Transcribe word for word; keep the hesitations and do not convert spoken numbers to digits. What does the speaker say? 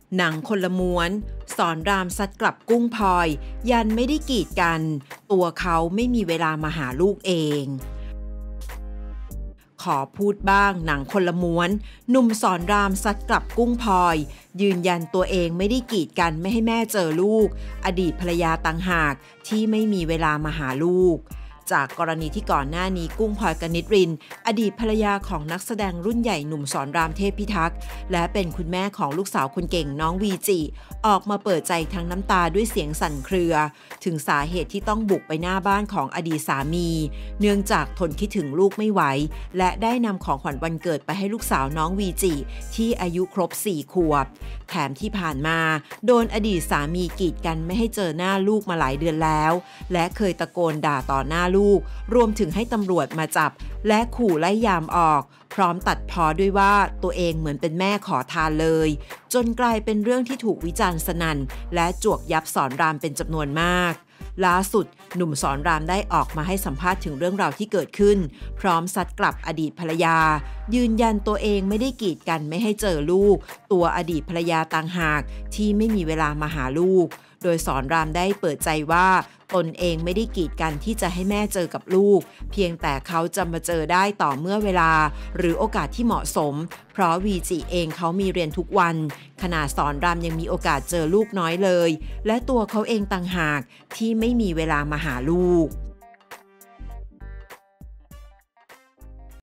หนังคนละม้วนสอนรามซัดกลับกุ้งพลอยยันไม่ได้กีดกันตัวเขาไม่มีเวลามาหาลูกเองขอพูดบ้างหนังคนละม้วนหนุ่มสอนรามซัดกลับกุ้งพลอยยืนยันตัวเองไม่ได้กีดกันไม่ให้แม่เจอลูกอดีตภรรยาต่างหากที่ไม่มีเวลามาหาลูกจากกรณีที่ก่อนหน้านี้กุ้งพลอยกนิษฐ์รินอดีตภรรยาของนักแสดงรุ่นใหญ่หนุ่มสอนรามเทพพิทักษ์และเป็นคุณแม่ของลูกสาวคนเก่งน้องวีจิออกมาเปิดใจทั้งน้ำตาด้วยเสียงสั่นเครือถึงสาเหตุที่ต้องบุกไปหน้าบ้านของอดีตสามีเนื่องจากทนคิดถึงลูกไม่ไหวและได้นำของขวัญวันเกิดไปให้ลูกสาวน้องวีจิที่อายุครบสี่ขวบแถมที่ผ่านมาโดนอดีตสามีกีดกันไม่ให้เจอหน้าลูกมาหลายเดือนแล้วและเคยตะโกนด่าต่อหน้าลูกรวมถึงให้ตำรวจมาจับและขู่ไล่ยามออกพร้อมตัดพ้อด้วยว่าตัวเองเหมือนเป็นแม่ขอทานเลยจนกลายเป็นเรื่องที่ถูกวิจารณ์สนั่นและจวกยับสอนรามเป็นจำนวนมากล่าสุดหนุ่มสอนรามได้ออกมาให้สัมภาษณ์ถึงเรื่องราวที่เกิดขึ้นพร้อมซัดกลับอดีตภรรยายืนยันตัวเองไม่ได้กีดกันไม่ให้เจอลูกตัวอดีตภรรยาต่างหากที่ไม่มีเวลามาหาลูกโดยสอนรามได้เปิดใจว่าตนเองไม่ได้กีดกันที่จะให้แม่เจอกับลูกเพียงแต่เขาจะมาเจอได้ต่อเมื่อเวลาหรือโอกาสที่เหมาะสมเพราะวีจิเองเขามีเรียนทุกวันขณะสอนรามยังมีโอกาสเจอลูกน้อยเลยและตัวเขาเองต่างหากที่ไม่มีเวลามาหาลูก